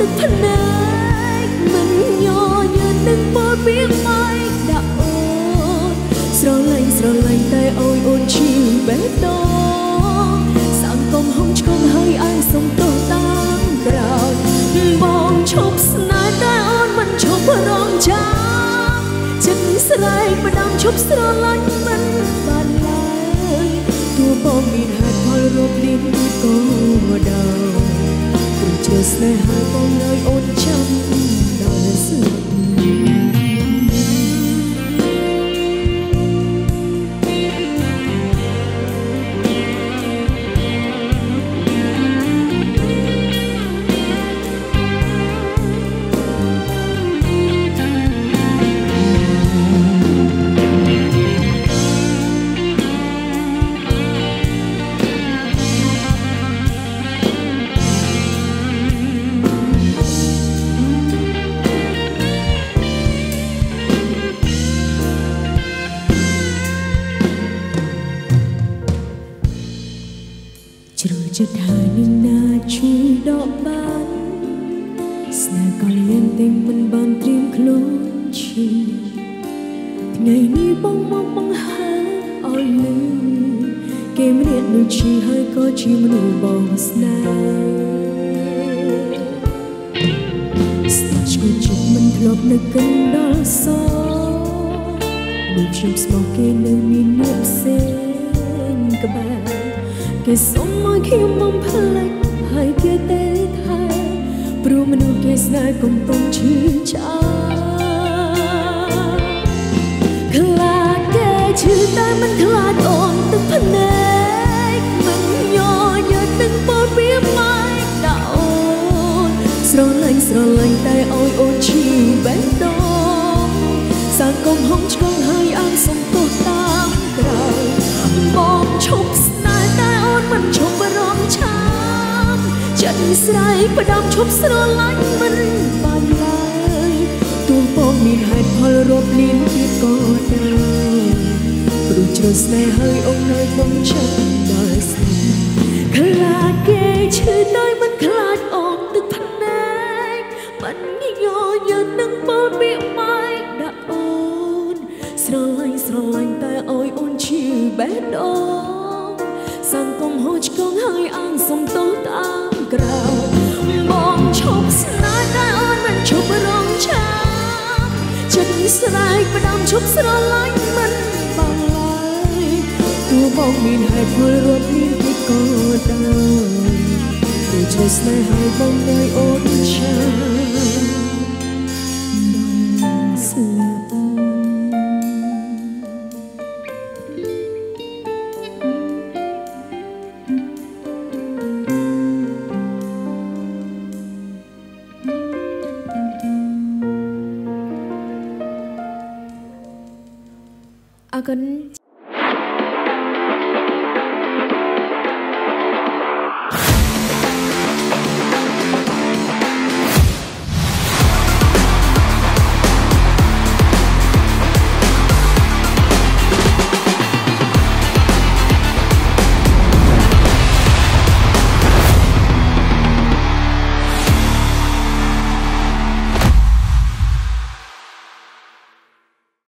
ទឹកភ្នែកមិនញញើនឹងបោពីម៉ៃដាក់អូនស្រឡាញ់តែអូនអូនឈឺបេះដូងសង្គមហុំឆ្កងហើយអញសុំទោសតាមក្រោយបងឈប់ស្នេហ៍តែអូនមិនឈប់រងចាំចិត្តស្រែកផ្ដាំឈប់ស្រឡាញ់មិនបានឡើយទោះបងមានហេតុផលរកលៀនក៏ដោយព្រោះជាស្នេហាបងនៅអូនចាំដល់ស្លាប់ជ្រុលចិត្តហើយនឹងណាជួយដកបានស្នេហ៍ក៏លៀនតែមិនបានត្រៀមខ្លួនឈឺថ្ងៃនេះបងមកបង្ហាញឲ្យលឺគេម្នាក់ដូចឈឺហើយក៏ជាមនុស្សបងស្នេហ៍ស្នេហ៍ឈឺចិត្តមិនធ្លាប់នឹកកណ្ដាលសដូចខ្ញុំស្មោះគេនៅមានអ្នកផ្សេងក្បែរគេសុំមកខ្ញុំបំផ្លាច់ហើយគេទេថាព្រោះមនុស្សគេស្នេហ៍កំពុងឈឺចាប់ខ្លាចគេឈឺតែមិនខ្លាចអូនទឹកភ្នែកមិនញញើទឹកពោលពីម៉ែដាក់អូនស្រឡាញ់តែអូនឈឺបេះដូងសង្គមហុំឆ្កងហើយអានសុំទោសតាមក្រោយបងឈប់មិនឈប់រំឆាំចិត្តស្រែកផ្ដាំឈប់ស្រឡាញ់មិនបានឡើយទោះបងមានហេតុផលរាប់លានទៀតក៏ដោយព្រោះជ្រុលស្នេហ៍ហើយអូននៅក្នុងចិត្តដល់ស្នេហ៍ខ្លាចគេឈឺតែមិនខ្លាចអូនទឹកភ្នែកមិនញញើនឹងពោលពីម៉ែដាក់អូនស្រឡាញ់តែអូនឈឺបេះដូងសង្គមហូរឆ្កងហើយអានសុំទោសតាមក្រោយបងឈប់ស្នេហ៍តែអូនមិនឈប់រងចាំចិត្តស្រែកផ្ដាំឈប់ស្រឡាញ់មិនបានឡើយទោះបងមានហេតុផលរាប់លានទៀតក៏ដោយព្រោះចិត្តស្នេហ៍ហើយបងនៅអូនចាំដល់ស្លាប់អរគុណ